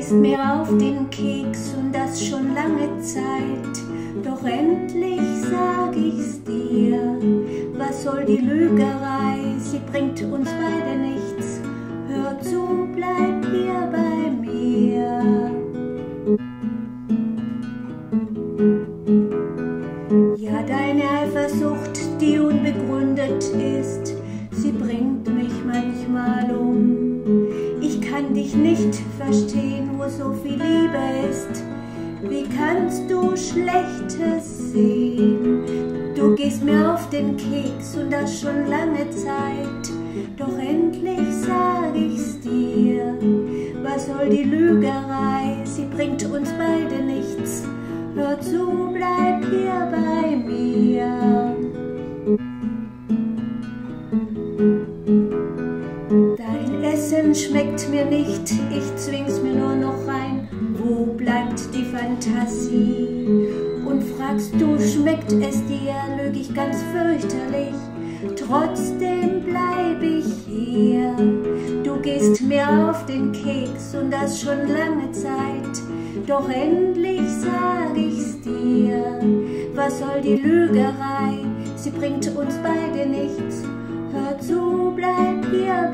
gehst mir auf den Keks und das schon lange Zeit. Doch endlich sag ich's dir, was soll die Lügerei, sie bringt uns beide nichts. Hör zu, bleib hier bei mir. Ja, deine Eifersucht, die unbegründet ist, sie bringt mich manchmal um. Ich kann dich nicht verstehen, wo so viel Liebe ist. Wie kannst du Schlechtes sehen? Du gehst mir auf den Keks und das schon lange Zeit. Doch endlich sag ich's dir, was soll die Lügerei, sie bringt uns beide nichts. Hör zu, bleib hier bei mir. Dein Essen schmeckt mir nicht, ich zwing's mir nur noch rein. Wo bleibt die Fantasie? Und fragst du, schmeckt es dir, lüg ich ganz fürchterlich. Trotzdem bleib ich hier. Du gehst mir auf den Keks und das schon lange Zeit. Doch endlich sag ich's dir, was soll die Lügerei, sie bringt uns beide nichts. Hör zu, bleib hier